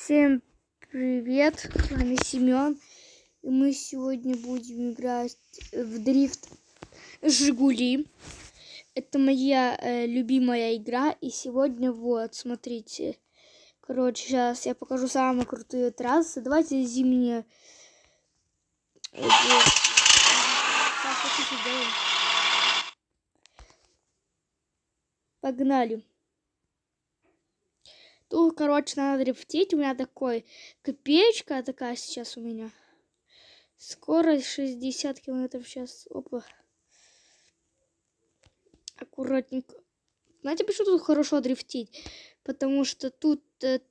Всем привет, с вами Семен, и мы сегодня будем играть в дрифт Жигули. Это моя любимая игра, и сегодня вот, смотрите, короче, сейчас я покажу самые крутые трассы. Давайте зимние. Погнали. Тут, короче, надо дрифтить. У меня такой копеечка такая сейчас у меня. Скорость 60 км в час. Опа. Аккуратненько. Знаете, почему тут хорошо дрифтить? Потому что тут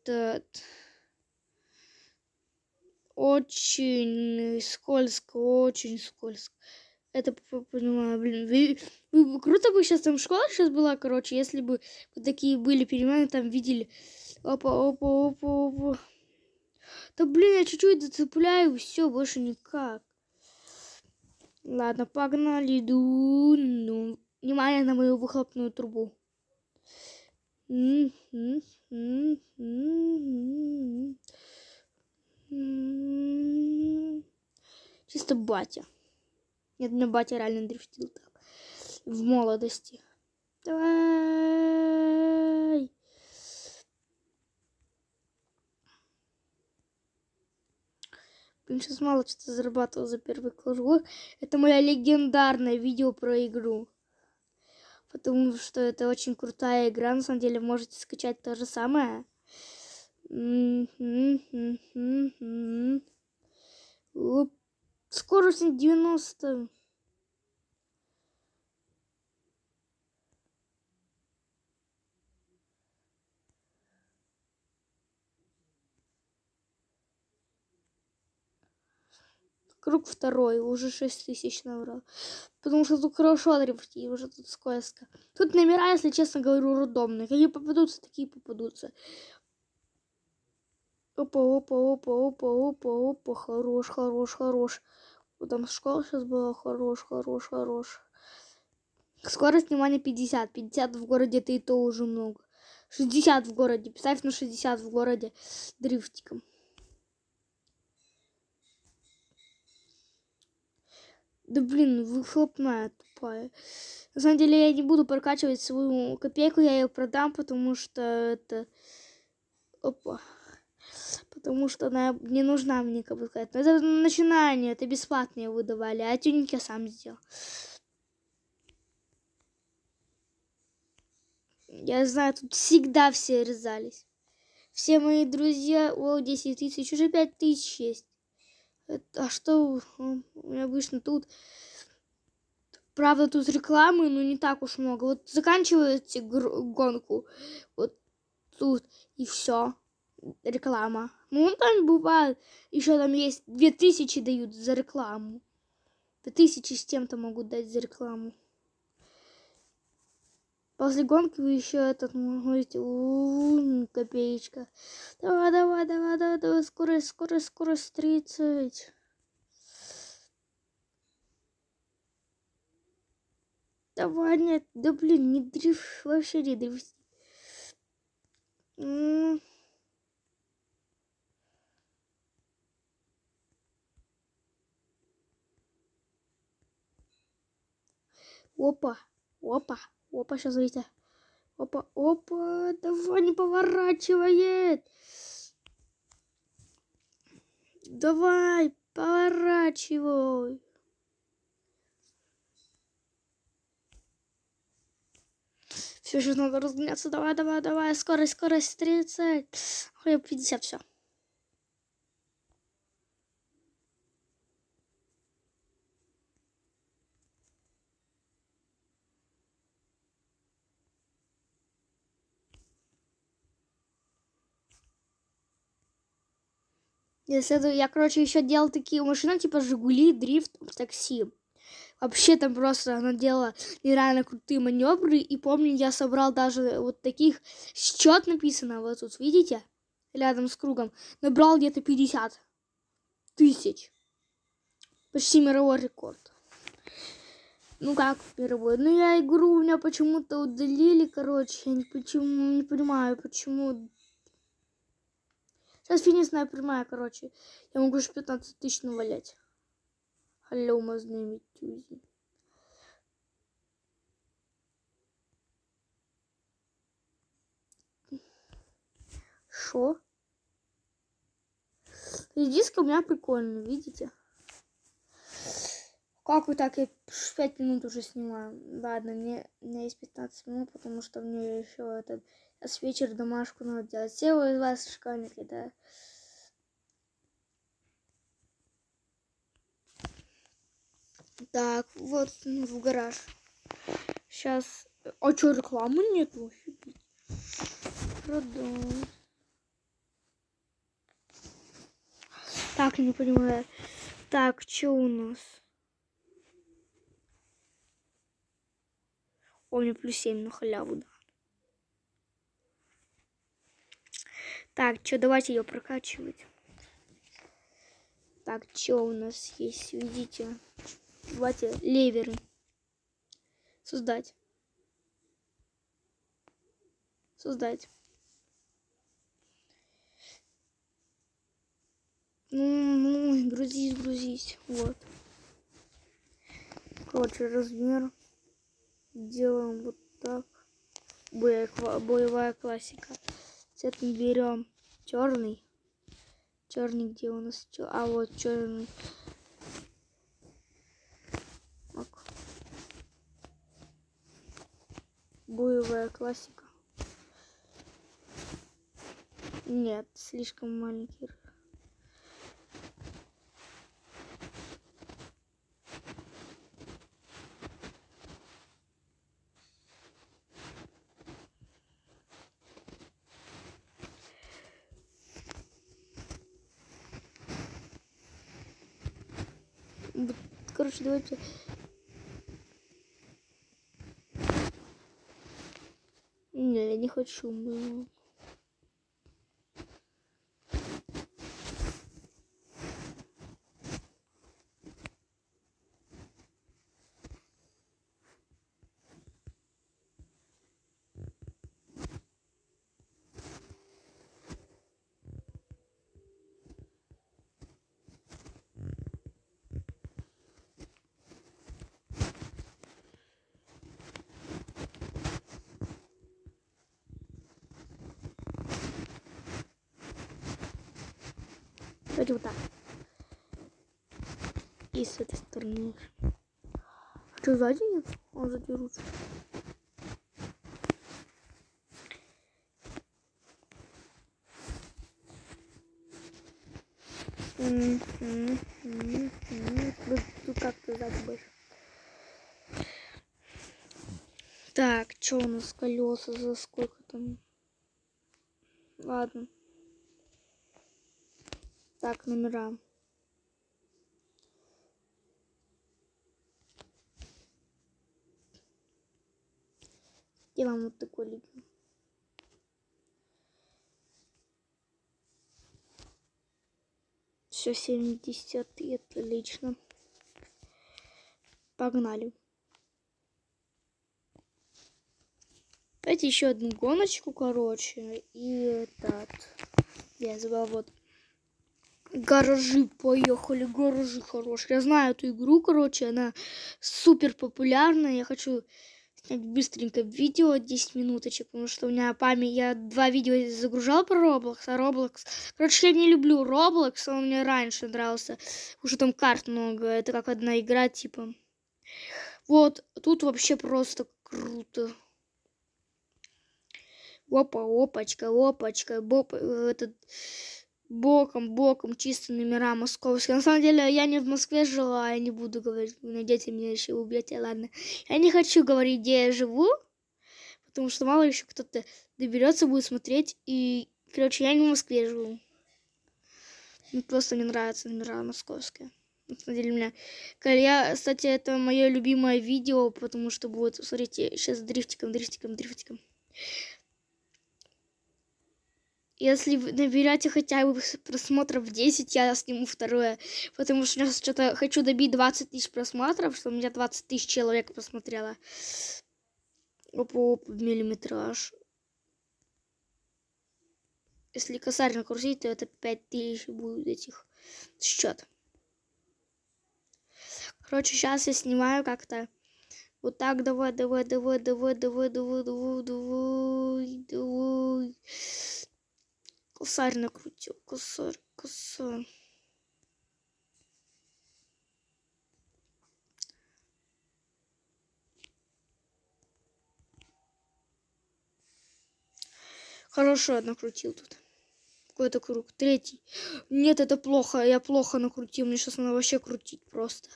очень скользко, очень скользко. Это понимаю, блин. Круто бы сейчас там школа сейчас была, короче, если бы вот такие были перемены, там видели. Опа, опа, опа, опа. Да блин, я чуть-чуть зацепляю, все, больше никак. Ладно, погнали. Ну, внимание на мою выхлопную трубу. Чисто батя. Нет, у меня батя реально дрифтил так. В молодости. Давай. Блин, сейчас мало что-то зарабатывал за первый круг. Это моя легендарное видео про игру. Потому что это очень крутая игра. На самом деле можете скачать то же самое. Скорость 90. Круг второй, уже 6000 набрал. Потому что тут хорошо дрифтить, уже тут скользко. Тут номера, если честно говорю, рандомные. Какие попадутся, такие попадутся. Опа, опа, опа, опа, опа, опа. Хорош, хорош, хорош. Вот там школа сейчас была. Хорош, хорош, хорош. Скорость, внимание, 50. 50 в городе это и то уже много. 60 в городе. Представь на 60 в городе дрифтиком. Да блин, выхлопная тупая. На самом деле я не буду прокачивать свою копейку, я ее продам, потому что это... Опа. Потому что она не нужна мне, как бы сказать. Но это начинание, это бесплатно выдавали, а тюнинг я сам сделал. Я знаю, тут всегда все резались. Все мои друзья, о, 10 тысяч, уже 5 тысяч есть. А что у меня обычно тут? Правда, тут рекламы, но не так уж много. Вот заканчиваете гонку, вот тут, и все. Реклама. Ну, там бывает, еще там есть 2000 дают за рекламу. 2000 с тем-то могут дать за рекламу. После гонки вы еще этот можете... Копеечка. Давай, давай, давай, давай, давай. Скорость, скорость, скорость 30. Давай, нет, да блин, не дрифт, вообще не дрифт. Опа, опа, опа, сейчас смотрите. Опа, опа, давай, не поворачивает. Давай, поворачивай. Все, сейчас надо разгоняться. Давай, давай, давай. Скорость, скорость 30. Ой, 50, все. Я, короче, еще делал такие машины, типа Жигули, дрифт, такси. Вообще там просто она делала нереально крутые маневры. И помню, я собрал даже вот таких. Счет написано вот тут, видите? Рядом с кругом. Набрал где-то 50 тысяч. Почти мировой рекорд. Ну как мировой? Ну я игру у меня почему-то удалили, короче. Я не понимаю, почему. Сейчас финишная прямая, короче. Я могу же 15 тысяч навалять. Алмазные метюзи. Шо? Диск у меня прикольный, видите? Как вы так? Я 5 минут уже снимаю. Ладно, у меня есть 15 минут, потому что мне еще этот с вечера домашку надо делать. Все из вас школьники, да? Так, вот в гараж. Сейчас. А что, рекламы нету? Продам. Так, не понимаю. Так, что у нас? О, мне +7 на халяву, да. Так, что, давайте ее прокачивать. Так, что у нас есть, видите? Давайте леверы. Создать. Создать. Ну, грузись. Вот. Короче, размер. Делаем вот так. Боевая классика. Цвет мы берем черный. Черный, где у нас? А вот черный. Так. Боевая классика. Нет, слишком маленький. Короче, давайте. Не, я не хочу. Давайте вот так. И с этой стороны. А что, сзади нет? Он задерутся. Тут как-то сзади больше. Так, что у нас колеса за сколько там? Ладно. Так, номера. Делаем вот такой легион. Все, 70, отлично. Погнали. Давайте еще одну гоночку, короче. И этот. Я забыла, вот. Гаражи, поехали, гаражи хорошие. Я знаю эту игру, короче, она супер популярная. Я хочу снять быстренько видео 10 минуточек, потому что у меня память, я 2 видео загружал про Roblox, а Roblox... Короче, я не люблю Roblox, он мне раньше нравился. Уже там карт много, это как одна игра, типа. Вот, тут вообще просто круто. Опа, опачка, опачка, этот... Боком, чисто номера московские. На самом деле, я не в Москве жила, я не буду говорить, вы найдете меня еще убьете, ладно. Я не хочу говорить, где я живу, потому что мало еще кто-то доберется, будет смотреть. И, короче, я не в Москве живу. Мне просто не нравятся номера московские. На самом деле, кстати, это мое любимое видео, потому что будет, смотрите, сейчас дрифтиком. Если вы наберете хотя бы просмотров 10, я сниму второе. Потому что я что-то хочу добить 20 тысяч просмотров, что у меня 20 тысяч человек посмотрело. Опа, миллиметраж. Если косарь накрутить, то это 5000 будет этих счет. Короче, сейчас я снимаю как-то. Вот так, давай. Косарь накрутил, косарь. Хорошо накрутил тут. Какой-то круг. Третий. Нет, это плохо. Я плохо накрутил. Мне сейчас надо вообще крутить просто.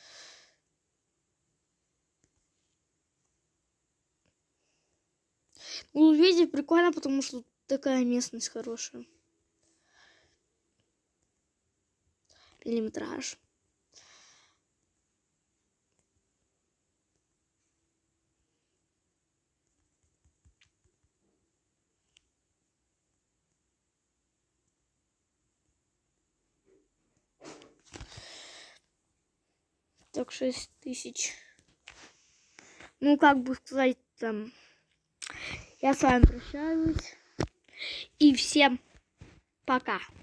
Ну, видите, прикольно, потому что тут такая местность хорошая. Миллиметраж. Так, 6000. Ну, как бы сказать, там... Я с вами прощаюсь. И всем пока.